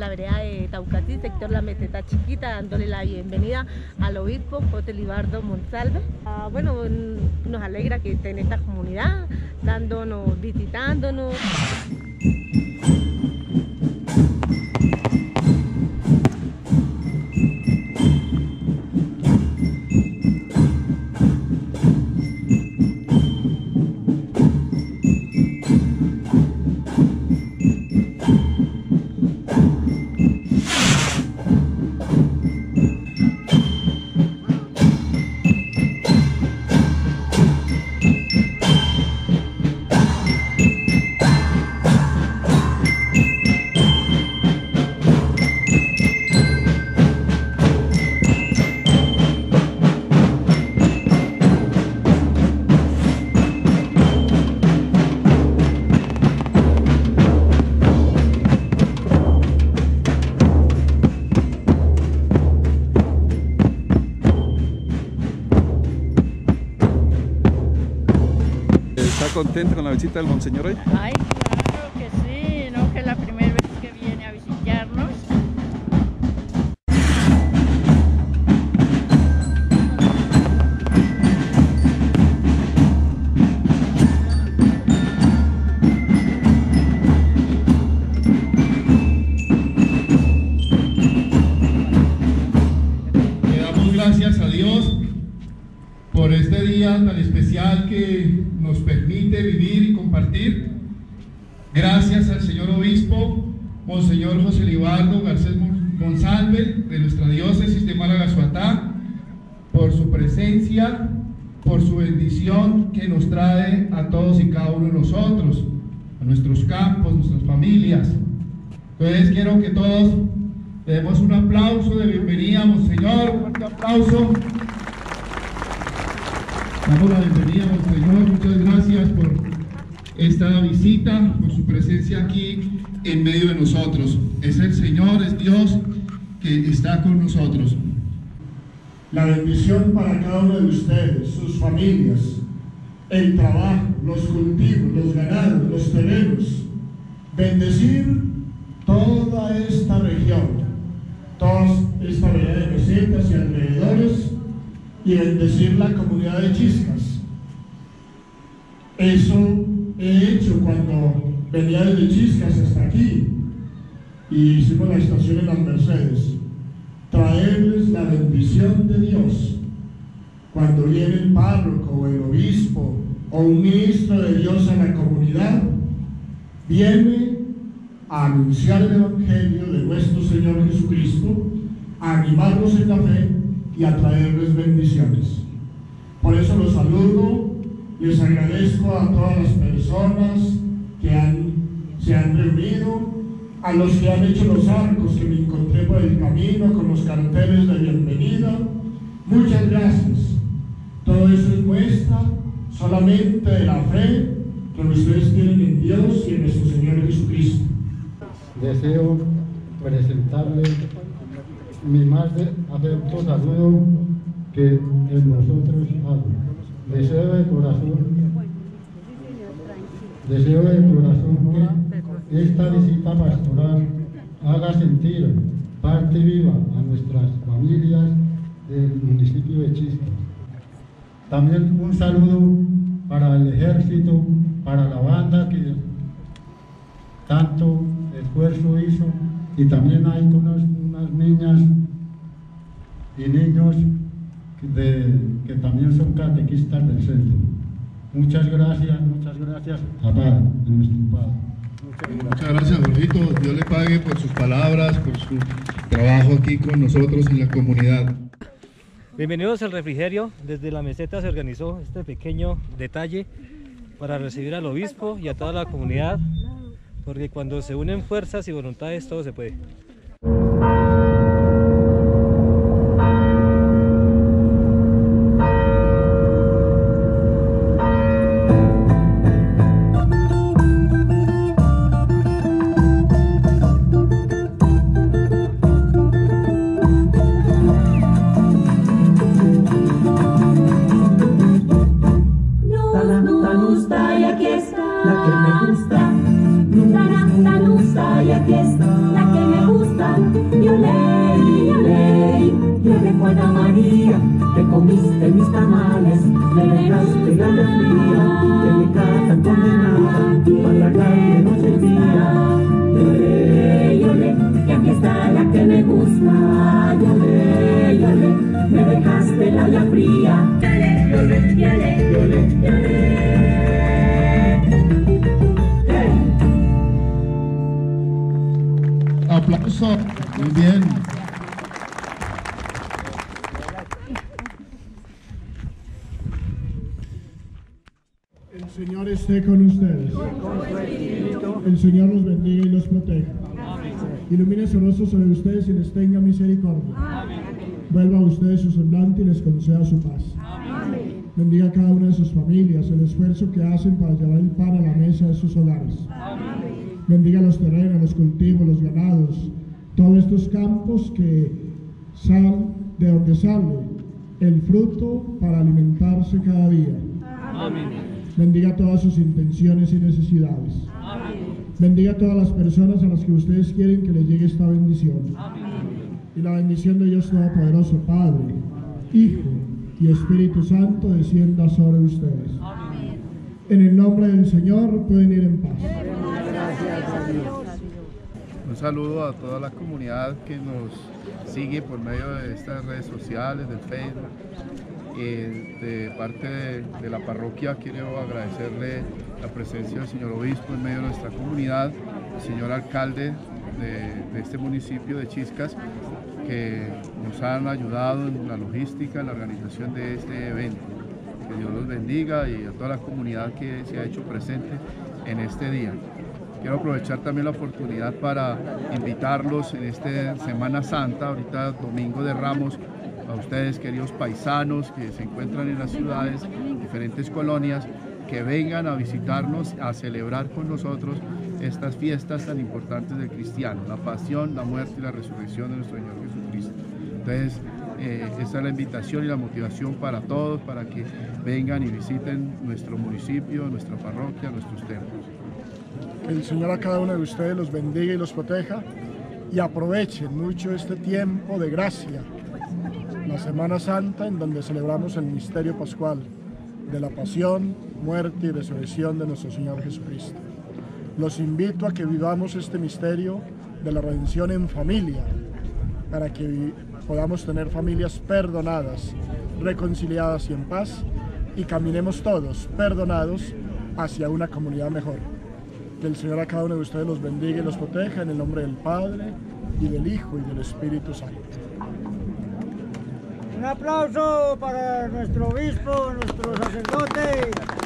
la vereda de Taucatí, sector La Meseta Chiquita, dándole la bienvenida al obispo José Libardo Monsalve. Bueno, nos alegra que esté en esta comunidad, visitándonos. ¿Está contento con la visita del Monseñor hoy? Ay, claro que sí, ¿no? Que es la primera vez que viene a visitarnos. Le damos gracias a Dios por este día tan especial que nos permite vivir y compartir. Gracias al señor obispo, Monseñor José Libardo Garcés Monsalve, de nuestra diócesis de Málaga-Suatá, por su presencia, por su bendición que nos trae a todos y cada uno de nosotros, a nuestros campos, nuestras familias. Entonces quiero que todos le demos un aplauso de bienvenida, Monseñor, un fuerte aplauso. Damos la bienvenida, Monseñor, muchas gracias por esta visita, por su presencia aquí en medio de nosotros. Es el Señor, es Dios que está con nosotros. La bendición para cada uno de ustedes, sus familias, el trabajo, los cultivos, los ganados, los terrenos. Bendecir toda esta región, toda esta vereda de Mesetas y alrededores, y bendecir la comunidad de Chiscas. Eso he hecho cuando venía desde Chiscas hasta aquí y hicimos la estación en las Mercedes. Traerles la bendición de Dios. Cuando viene el párroco o el obispo o un ministro de Dios a la comunidad, viene a anunciar el Evangelio de nuestro Señor Jesucristo, a animarlos en la fe y a traerles bendiciones. Por eso los saludo, les agradezco a todas las personas que se han reunido, a los que han hecho los arcos que me encontré por el camino con los carteles de bienvenida. Muchas gracias. Todo eso es muestra solamente de la fe que ustedes tienen en Dios y en nuestro Señor Jesucristo. Deseo presentarle mi más afectuoso saludo que en nosotros hago. Deseo de corazón que esta visita pastoral haga sentir parte viva a nuestras familias del municipio de Chiscas. También un saludo para el ejército, para la banda que tanto esfuerzo hizo, y también hay unas niñas y niños que también son catequistas del centro. Muchas gracias a Padre, nuestro Padre. Muchas gracias, Jorgito. Dios le pague por sus palabras, por su trabajo aquí con nosotros en la comunidad. Bienvenidos al refrigerio. Desde la meseta se organizó este pequeño detalle para recibir al obispo y a toda la comunidad, porque cuando se unen fuerzas y voluntades todo se puede. La que me gusta, y aquí está, la que me gusta. comiste mis tamales, me dejaste la fría, que mi casa condenada, para tragar de noche y día. Lloré, y aquí está la que me gusta. Lloré, lloré, me dejaste la olla fría. Lloré, lloré, lloré, lloré. Aplauso. Muy bien. El Señor esté con ustedes. El Señor los bendiga y los proteja. Ilumine su rostro sobre ustedes y les tenga misericordia. Vuelva a ustedes su semblante y les conceda su paz. Bendiga a cada una de sus familias, el esfuerzo que hacen para llevar el pan a la mesa de sus hogares. Bendiga los terrenos, los cultivos, los ganados, todos estos campos que salen de donde sale el fruto para alimentarse cada día. Bendiga todas sus intenciones y necesidades. Bendiga a todas las personas a las que ustedes quieren que les llegue esta bendición. Y la bendición de Dios Todopoderoso, Padre, Hijo y Espíritu Santo, descienda sobre ustedes. En el nombre del Señor pueden ir en paz. Un saludo a toda la comunidad que nos sigue por medio de estas redes sociales, del Facebook. De parte de la parroquia quiero agradecerle la presencia del señor obispo en medio de nuestra comunidad, el señor alcalde de este municipio de Chiscas, que nos han ayudado en la logística, en la organización de este evento. Que Dios los bendiga y a toda la comunidad que se ha hecho presente en este día. Quiero aprovechar también la oportunidad para invitarlos en esta Semana Santa, ahorita Domingo de Ramos, a ustedes queridos paisanos que se encuentran en las ciudades, diferentes colonias, que vengan a visitarnos, a celebrar con nosotros estas fiestas tan importantes del cristiano, la pasión, la muerte y la resurrección de nuestro Señor Jesucristo. Entonces, esta es la invitación y la motivación para todos, para que vengan y visiten nuestro municipio, nuestra parroquia, nuestros templos. Que el Señor a cada uno de ustedes los bendiga y los proteja, y aprovechen mucho este tiempo de gracia, la Semana Santa, en donde celebramos el misterio pascual de la pasión, muerte y resurrección de nuestro Señor Jesucristo. Los invito a que vivamos este misterio de la redención en familia, para que podamos tener familias perdonadas, reconciliadas y en paz, y caminemos todos perdonados hacia una comunidad mejor. Que el Señor a cada uno de ustedes los bendiga y los proteja, en el nombre del Padre, y del Hijo, y del Espíritu Santo. Un aplauso para nuestro obispo, nuestro sacerdote.